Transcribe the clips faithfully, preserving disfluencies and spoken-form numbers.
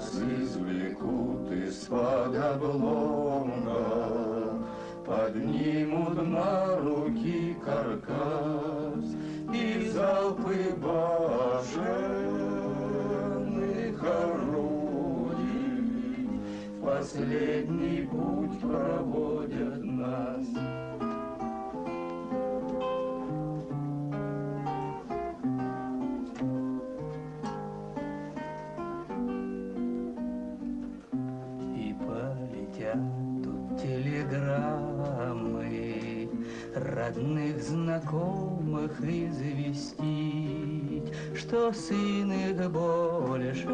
Нас извлекут из-под обломка, поднимут на руки каркас и залпы башенных орудий в последний путь проводят нас. Тут телеграммы родных, знакомых известить, что сын их больше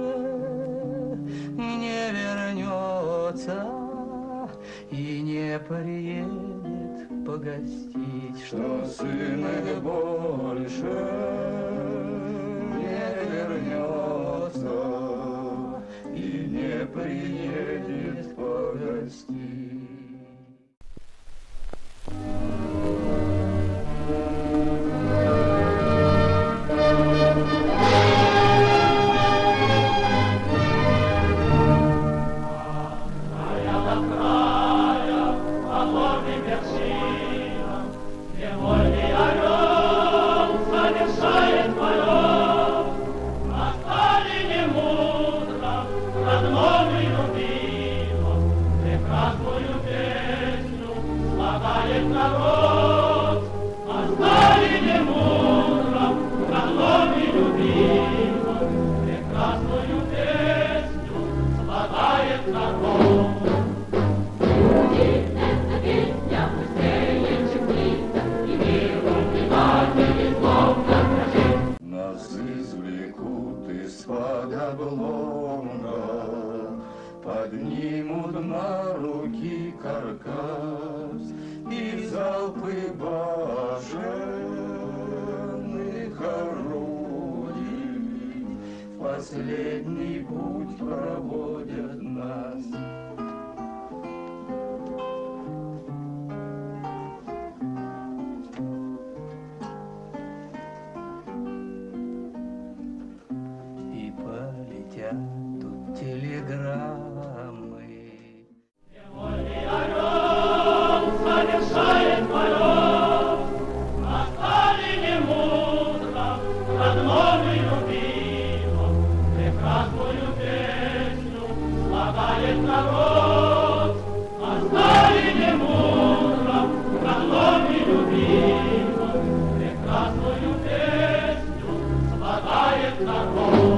не вернется и не приедет погостить, что сын их больше не вернется и не приедет погостить. Поднимут на руки каркас и залпы башенных орудий в последний путь проводят нас. И полетят тут телеграммы. Невольный орел совершает полет на Сталине мудром, родном и любимом. Прекрасную песню слагает народ на Сталине мудром, родном и любимом. Прекрасную песню слагает народ.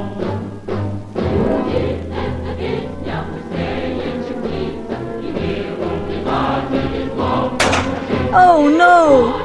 Oh no!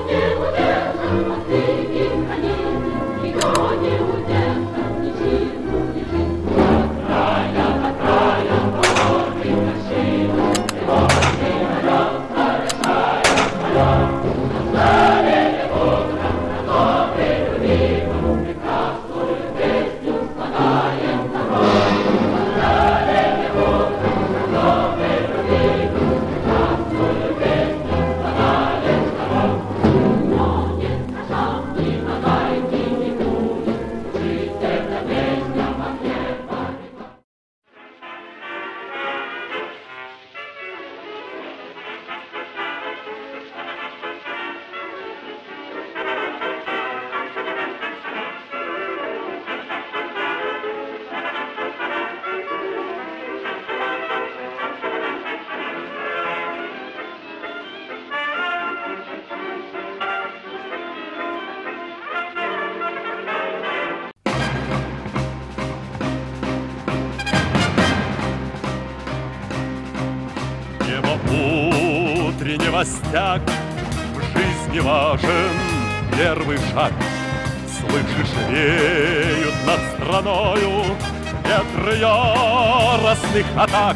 Утреннего стяг в жизни важен первый шаг. Слышишь, веют над страною ветры яростных атак.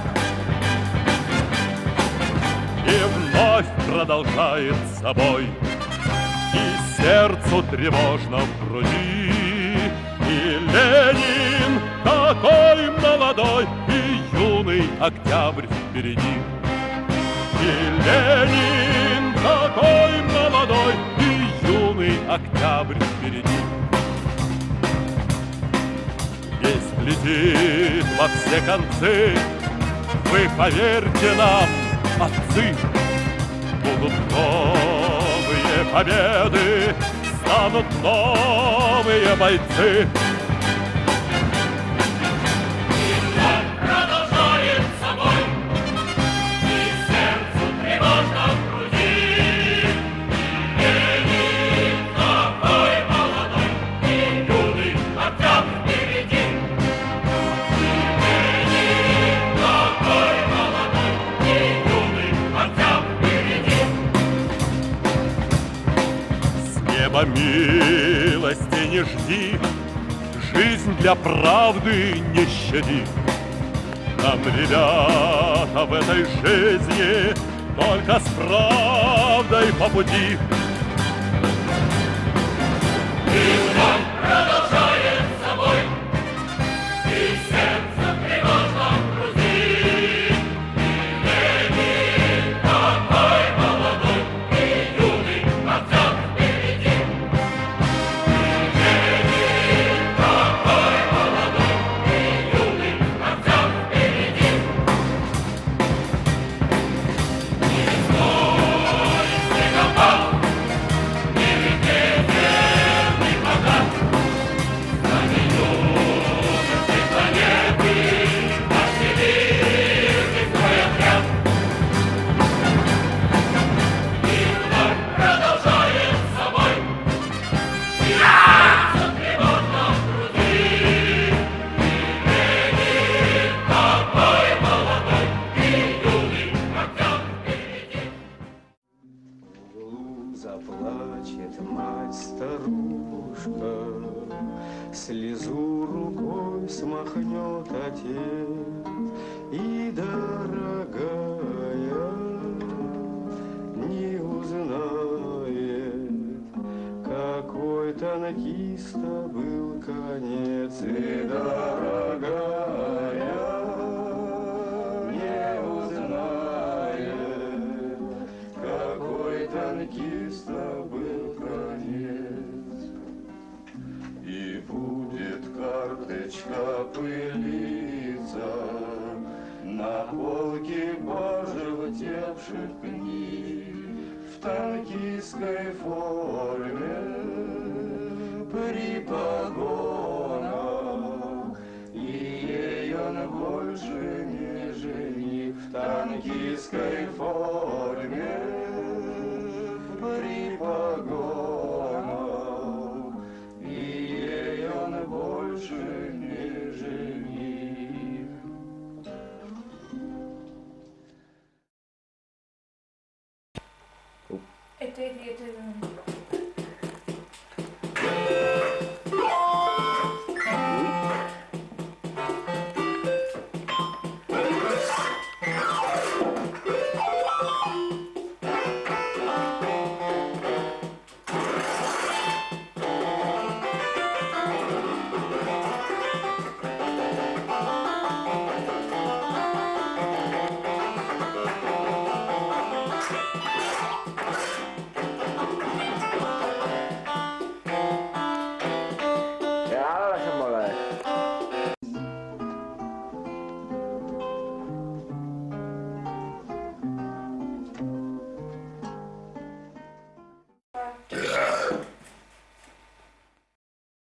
И вновь продолжает собой, и сердцу тревожно в груди. И Ленин такой молодой, и юный октябрь впереди. И Ленин такой молодой, и юный октябрь впереди. Есть летит во все концы. Вы поверьте нам, отцы, будут новые победы, станут новые бойцы. Милости не жди, жизнь для правды не щади. Нам, ребята, в этой жизни только с правдой по пути. И вновь продолжает собой, и сердце тревожно в груди. И Ленин такой молодой и юный актер впереди. Заплачет мать-старушка, слезу рукой смахнет отец. И, дорогая, не узнает, какой танкиста был конец. И, дорогая, не узнает, какой танкиста был конец. И будет карточка пылиться на полке пожелтевших книг, в танкистской форме при погонах, и ей он больше не жених. В танкистской форме при погонах, и ей он больше не жених. Это, это, это